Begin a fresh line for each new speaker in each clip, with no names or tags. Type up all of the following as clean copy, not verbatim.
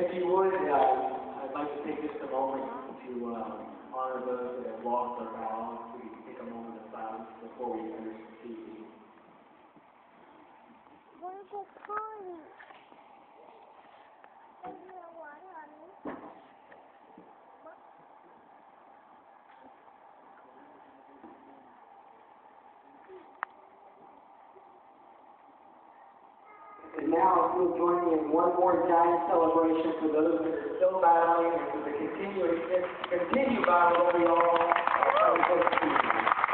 if you would, I'd like to take just a moment to honor those that have lost their vows. We can take a moment of silence before we finish the evening.
Where's the party? Is there what, honey?
And now, if you'll join me in one more giant celebration for those that are still battling and for the continue battle that we all are supposed to do.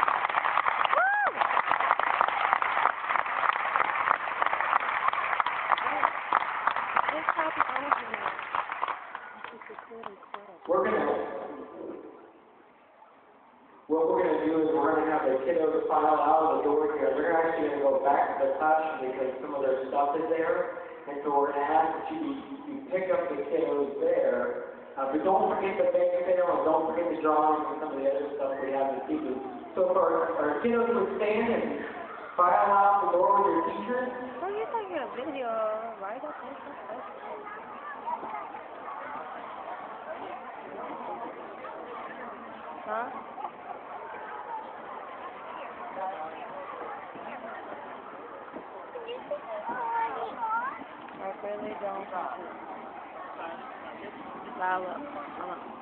What we're going to do is we're going to have the kiddos file out of the door here. They're actually going to go back to the classroom because some of their stuff is there. And so we're going to ask that you pick up the kiddos there. But don't forget the bake sale and don't forget the drawings and some of the other stuff we have this evening. So for our kiddos would stand and file out the door with your teachers.
Well, you're taking a video right up there. Huh? I really don't. Lala.